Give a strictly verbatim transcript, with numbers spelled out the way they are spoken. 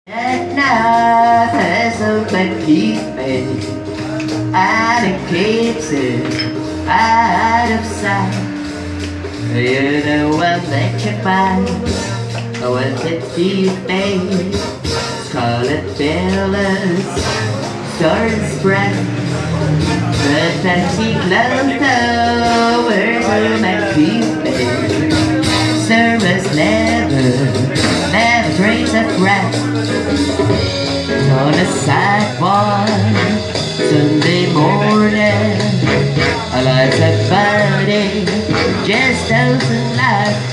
At night has opened keep me and it keeps it out of sight. You know I'll let you by with it deep me. Scarlet billows start to spread, the fancy clouds over to my keep me. Service never, never drinks a breath. On a sidewalk, Sunday morning, I like somebody just doesn't like